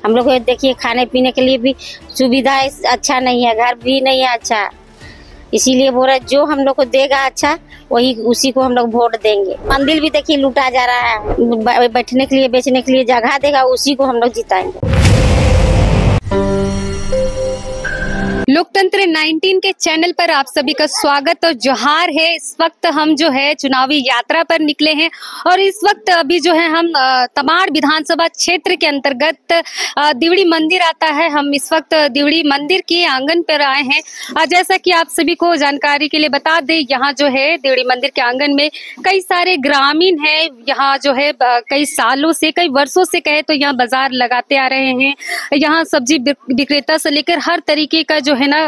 हम लोग को देखिए खाने पीने के लिए भी सुविधा अच्छा नहीं है, घर भी नहीं है अच्छा, इसीलिए बोल रहे जो हम लोग को देगा अच्छा वही उसी को हम लोग वोट देंगे। मंदिर भी देखिए लूटा जा रहा है, बैठने के लिए बेचने के लिए जगह देगा उसी को हम लोग जिताएंगे। लोकतंत्र 19 के चैनल पर आप सभी का स्वागत और जोहार है। इस वक्त हम जो है चुनावी यात्रा पर निकले हैं और इस वक्त अभी जो है हम तमाड़ विधानसभा क्षेत्र के अंतर्गत दिवड़ी मंदिर आता है। हम इस वक्त दिवड़ी मंदिर के आंगन पर आए हैं। जैसा कि आप सभी को जानकारी के लिए बता दें, यहाँ जो है दिवड़ी मंदिर के आंगन में कई सारे ग्रामीण हैं। यहाँ जो है कई सालों से, कई वर्षों से कहे तो यहाँ बाजार लगाते आ रहे हैं। यहाँ सब्जी विक्रेता से लेकर हर तरीके का जो है ना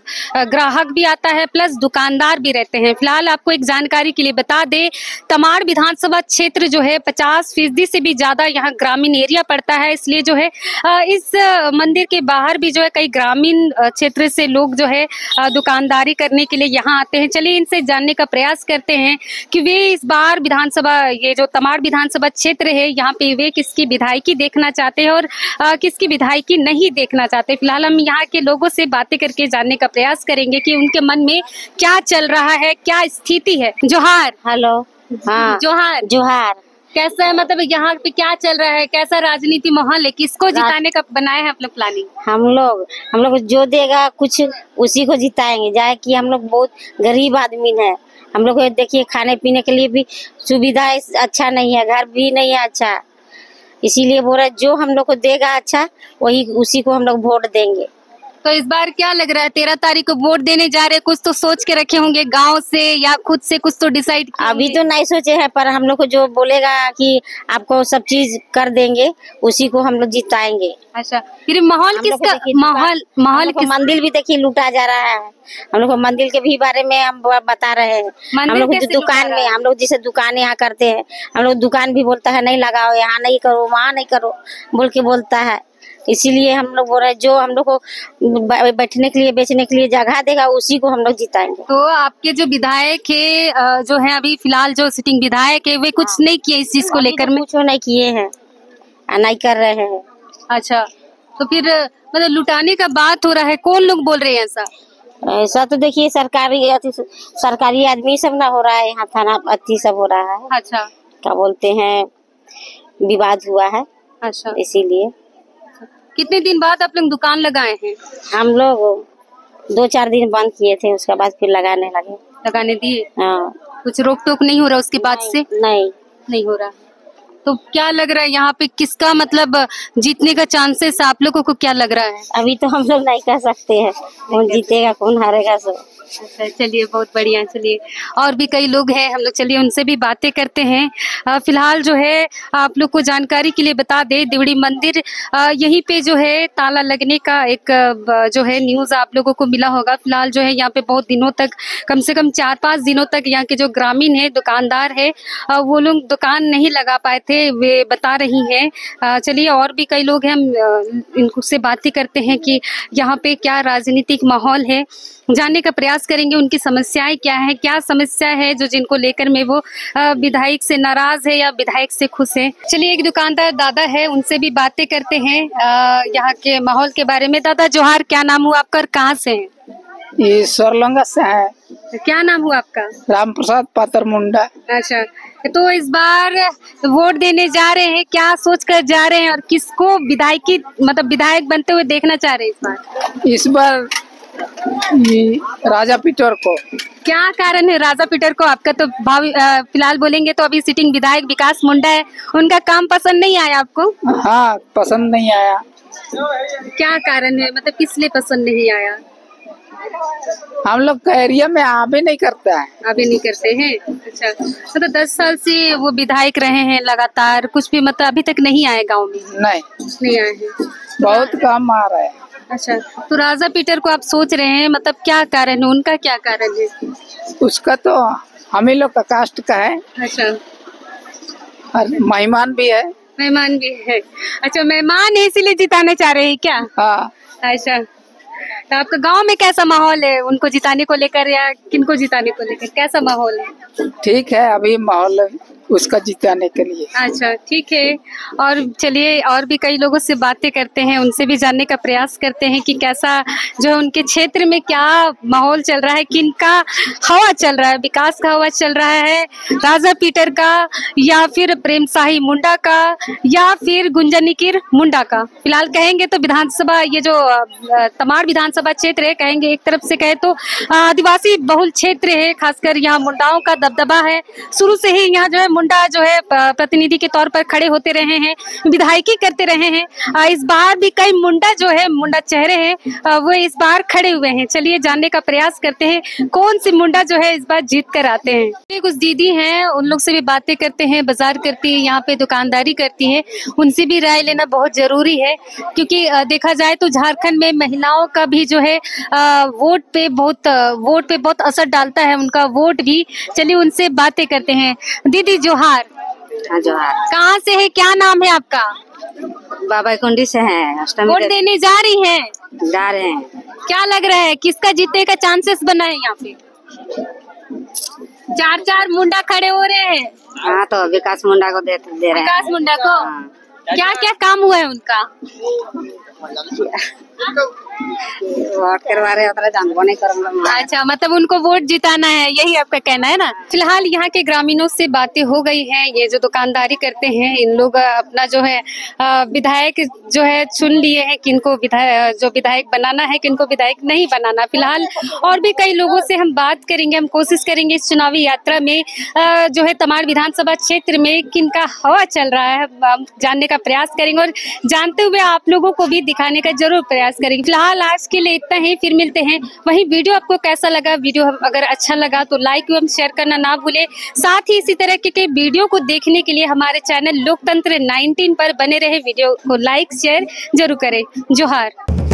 ग्राहक भी आता है, प्लस दुकानदार भी रहते हैं। फिलहाल आपको एक जानकारी के लिए बता दें, तमाड़ विधानसभा क्षेत्र जो है 50% से भी ज्यादा यहाँ ग्रामीण एरिया पड़ता है, इसलिए जो है इस मंदिर के बाहर भी जो है कई ग्रामीण क्षेत्र से लोग जो है दुकानदारी करने के लिए यहाँ आते हैं। चलिए इनसे जानने का प्रयास करते हैं कि वे इस बार विधानसभा, ये जो तमाड़ विधानसभा क्षेत्र है, यहाँ पे वे किसकी विधायकी देखना चाहते हैं और किसकी विधायकी नहीं देखना चाहते। फिलहाल हम यहाँ के लोगों से बातें करके जानने का प्रयास करेंगे कि उनके मन में क्या चल रहा है, क्या स्थिति है। जोहार। हेलो। हाँ जोहार। जोहार। कैसा है, मतलब यहाँ पे क्या चल रहा है, कैसा राजनीति माहौल है, किसको जिताने का बनाए हैं आप लोग प्लानिंग? हम लोग जो देगा कुछ उसी को जिताएंगे, जाए कि हम लोग बहुत गरीब आदमी है। हम लोग को देखिए खाने पीने के लिए भी सुविधा अच्छा नहीं है, घर भी नहीं है अच्छा, इसीलिए बोल रहे जो हम लोग को देगा अच्छा वही उसी को हम लोग वोट देंगे। तो इस बार क्या लग रहा है, 13 तारीख को वोट देने जा रहे हैं, कुछ तो सोच के रखे होंगे गांव से या खुद से कुछ तो डिसाइड? अभी तो नहीं सोचे हैं, पर हम लोग को जो बोलेगा कि आपको सब चीज कर देंगे उसी को हम लोग जिताएंगे। अच्छा, फिर माहौल किसका? माहौल मंदिर भी देखिए लूटा जा रहा है। हम लोग को मंदिर के भी बारे में हम बता रहे हैं। हम लोग दुकान में, हम लोग जैसे दुकान यहाँ करते हैं, हम लोग दुकान भी बोलता है नहीं लगाओ, यहाँ नहीं करो, वहाँ नहीं करो बोल के बोलता है, इसीलिए हम लोग बोल रहे जो हम लोग को बैठने के लिए बेचने के लिए जगह देगा उसी को हम लोग जिताएंगे। तो आपके जो विधायक है, जो है अभी फिलहाल जो सिटिंग विधायक है, वे कुछ नहीं किए इस चीज को लेकर? कुछ नहीं किए हैं, नहीं कर रहे हैं। अच्छा, तो फिर मतलब लुटाने का बात हो रहा है, कौन लोग बोल रहे हैं ऐसा? ऐसा तो देखिए सरकारी आदमी सब ना हो रहा है, यहाँ थाना अति सब हो रहा है। अच्छा, क्या बोलते हैं, विवाद हुआ है। अच्छा, इसीलिए। कितने दिन बाद आप लोग दुकान लगाए हैं? हम लोग 2-4 दिन बंद किए थे, उसके बाद फिर लगाने दिए। हाँ। कुछ रोक टोक नहीं हो रहा उसके बाद से? नहीं हो रहा। तो क्या लग रहा है यहाँ पे किसका मतलब जीतने का चांसेस आप लोगों को क्या लग रहा है? अभी तो हम लोग नहीं कह सकते हैं कौन जीतेगा कौन हारेगा सब। अच्छा, चलिए बहुत बढ़िया। चलिए और भी कई लोग हैं, हम लोग चलिए उनसे भी बातें करते हैं। फिलहाल जो है आप लोग को जानकारी के लिए बता दें, दिवड़ी मंदिर यहीं पे जो है ताला लगने का एक जो है न्यूज आप लोगों को मिला होगा। फिलहाल जो है यहाँ पे बहुत दिनों तक, कम से कम 4-5 दिनों तक यहाँ के जो ग्रामीण है, दुकानदार है, वो लोग दुकान नहीं लगा पाए थे, वे बता रही हैं। चलिए और भी कई लोग हैं, हम इनसे बातें करते हैं कि यहाँ पे क्या राजनीतिक माहौल है, जानने का प्रयास करेंगे उनकी समस्याएं क्या है, क्या समस्या है जो जिनको लेकर में वो विधायक से नाराज है या विधायक से खुश है। चलिए एक दुकानदार दादा है, उनसे भी बातें करते हैं यहाँ के माहौल के बारे में। दादा जोहार, क्या नाम हुआ आपका, कहाँ से हैं? ये सरलंगा से है। क्या नाम हुआ आपका? राम प्रसाद पातर मुंडा। अच्छा, तो इस बार वोट देने जा रहे हैं, क्या सोच कर जा रहे हैं और किसको विधायकी मतलब विधायक बनते हुए देखना चाह रहे हैं इस बार? ये राजा पीटर को। क्या कारण है राजा पीटर को? आपका तो फिलहाल बोलेंगे तो अभी सिटिंग विधायक विकास मुंडा है, उनका काम पसंद नहीं आया आपको? हाँ, पसंद नहीं आया। क्या कारण है, मतलब किस लिए पसंद नहीं आया? हम लोग का एरिया में आवे नहीं करता है। अभी नहीं करते हैं? अच्छा, तो 10 साल से वो विधायक रहे हैं लगातार, कुछ भी मतलब अभी तक नहीं आए गाँव में? नहीं आए हैं, बहुत कम आ रहा है। अच्छा, तो राजा पीटर को आप सोच रहे हैं, मतलब क्या कारण है, उनका क्या कारण है? उसका तो हम ही लोग का कास्ट का है। अच्छा, और मेहमान भी है। मेहमान भी है। अच्छा, मेहमान है इसीलिए जिताने चाह रहे हैं क्या? हाँ। अच्छा, तो आपका गांव में कैसा माहौल है उनको जिताने को लेकर या किनको जिताने को लेकर, कैसा माहौल है? ठीक है, अभी माहौल उसका जिताने के लिए। अच्छा, ठीक है। और चलिए और भी कई लोगों से बातें करते हैं, उनसे भी जानने का प्रयास करते हैं कि कैसा जो है उनके क्षेत्र में क्या माहौल चल रहा है, किनका हवा चल रहा है, विकास का हवा चल रहा है, राजा पीटर का या फिर प्रेम शाही मुंडा का या फिर गुंजनिकिर मुंडा का। फिलहाल कहेंगे तो विधानसभा ये जो तमाड़ विधानसभा क्षेत्र है, कहेंगे एक तरफ से कहे तो आदिवासी बहुल क्षेत्र है, खासकर यहाँ मुंडाओं का दबदबा है। शुरू से ही यहाँ जो है मुंडा जो है प्रतिनिधि के तौर पर खड़े होते रहे हैं, विधायकी करते रहे हैं। इस बार भी कई मुंडा जो है मुंडा चेहरे हैं वो इस बार खड़े हुए हैं। चलिए जानने का प्रयास करते हैं कौन सी मुंडा जो है इस बार जीत कर आते हैं। कुछ दीदी हैं, उन लोग से भी बातें करते हैं, बाजार करती है, यहाँ पे दुकानदारी करती है, उनसे भी राय लेना बहुत जरूरी है क्योंकि देखा जाए तो झारखंड में महिलाओं का भी जो है वोट पे बहुत असर डालता है, उनका वोट भी। चलिए उनसे बातें करते हैं। दीदी जोहार। हाँ जोहार। कहाँ से है, क्या नाम है आपका? बाबा कुंडी से हैं। वोट देने जा रही हैं? जा रहे हैं। क्या लग रहा है किसका जीतने का चांसेस बना है यहाँ पे? चार मुंडा खड़े हो रहे हैं। हाँ तो विकास मुंडा को दे रहे हैं। विकास मुंडा को। हाँ। क्या क्या काम हुआ है उनका? वोट करवा रहे हो, जानबो नहीं करूँगा। अच्छा, मतलब उनको वोट जिताना है, यही आपका कहना है ना। फिलहाल यहाँ के ग्रामीणों से बातें हो गई हैं। ये जो दुकानदारी करते हैं इन लोग अपना जो है विधायक जो है चुन लिए हैं, किनको विधायक बनाना है, किनको विधायक नहीं बनाना। फिलहाल और भी कई लोगों से हम बात करेंगे, हम कोशिश करेंगे इस चुनावी यात्रा में जो है तमाड़ विधानसभा क्षेत्र में किनका हवा चल रहा है हम जानने का प्रयास करेंगे और जानते हुए आप लोगों को भी दिखाने का जरूर प्रयास करेंगे। फिलहाल आज के लिए इतना ही, फिर मिलते हैं। वहीं वीडियो आपको कैसा लगा, वीडियो अगर अच्छा लगा तो लाइक एवं शेयर करना ना भूले। साथ ही इसी तरह के वीडियो को देखने के लिए हमारे चैनल लोकतंत्र 19 पर बने रहे, वीडियो को लाइक शेयर जरूर करें। जोहार।